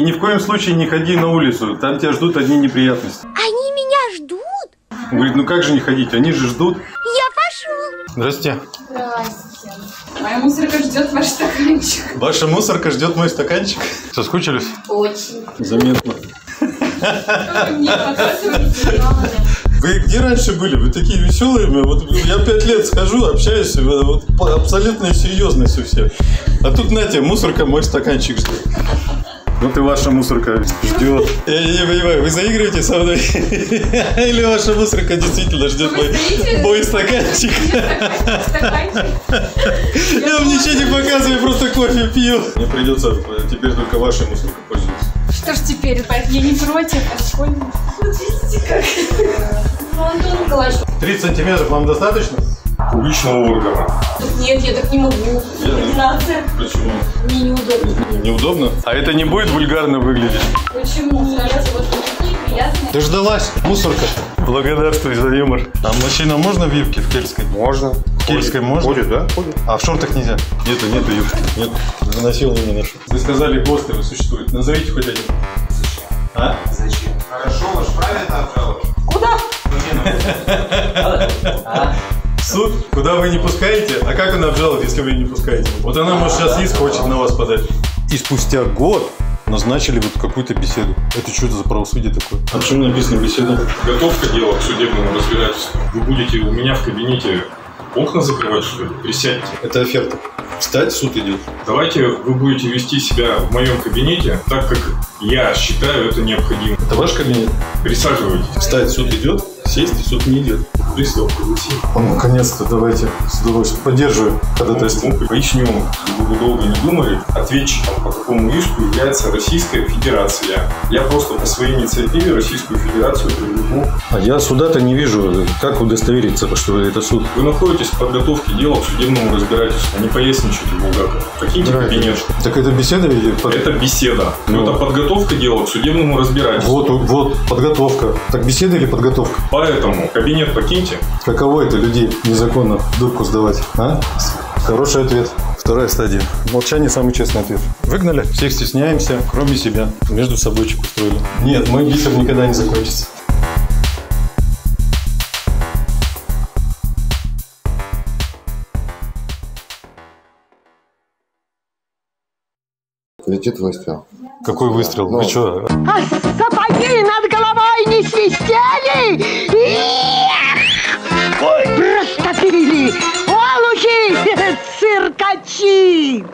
Ни в коем случае не ходи на улицу, там тебя ждут одни неприятности. Они меня ждут? Он говорит, ну как же не ходить, они же ждут. Я пошел. Здрасте. Здрасте. Моя мусорка ждет ваш стаканчик. Ваша мусорка ждет мой стаканчик. Соскучились? Очень. Заметно. Мне показываете, мало ли. Вы где раньше были? Вы такие веселые. Вот я 5 лет схожу, общаюсь, вот абсолютная серьезность у всех. А тут, знаете, мусорка мой стаканчик ждет. Вот и ваша мусорка ждет. Я не понимаю, вы заигрываете со мной? Или ваша мусорка действительно ждет мой стаканчик? Я вам ничего не показываю, просто кофе пью. Мне придется теперь только вашей мусоркой пользоваться. Что ж теперь, я не против, а школьник. Вот видите как. Ну, Антон Николаевич. 30 сантиметров вам достаточно? Публичного органа. Нет, я так не могу. Координация. Почему? Мне неудобно. Неудобно? А это не будет вульгарно выглядеть? Почему? Скажите, вот такие приятные. Дождалась, мусорка. Благодарствуй за юмор. А мужчинам можно в юбке в кельтской? Можно. В кельтской можно? Ходит, да? Ходит. А в шортах нельзя? Нету юбки. Нет. Заносил не ношу. Вы сказали, ГОСТы существуют. Назовите хоть один. Зачем? А? Зачем? Хорошо, ваш правильно обжаловать. Куда? В суд? Куда вы не пускаете? А как она обжалует, если вы ее не пускаете? Вот она, может, сейчас иск хочет на вас подать. И спустя год назначили вот какую-то беседу. Это что это за правосудие такое? А почему написано беседа? Готовка дела к судебному разбирательству. Вы будете у меня в кабинете окна закрывать, что ли? Присядьте. Это оферта. Встать, суд идет. Давайте вы будете вести себя в моем кабинете так, как я считаю это необходимо. Это ваш кабинет? Присаживайтесь. Встать, суд идет, сесть, и суд не идет. Пристав, пригласим. Ну, наконец-то, давайте. С удовольствием. Поддерживаю ходатайство. Поясню, чтобы вы долго не думали. Ответчиком по такому иску является Российская Федерация. Я просто по своей инициативе Российскую Федерацию привлеку. А я суда-то не вижу. Как удостовериться, что это суд? Вы находитесь в подготовке дела к судебному разбирательству. Не поясничайте, Булгаков. Покиньте кабинет. Так это беседа идет? Это беседа. Ну. Это подготовка дела к судебному разбирательству. Вот, подготовка. Так беседа или подготовка? Поэтому кабинет покиньте. Каково это людей незаконно дурку сдавать, а? Хороший ответ. Вторая стадия. Молчание – самый честный ответ. Выгнали, всех стесняемся, кроме себя. Между собойчик устроили. Нет, мой бисер никогда не закончится. Летит выстрел. Какой выстрел? Вы что? А сапоги над головой не свистели? Ой, растопили! Олухи! Циркачи!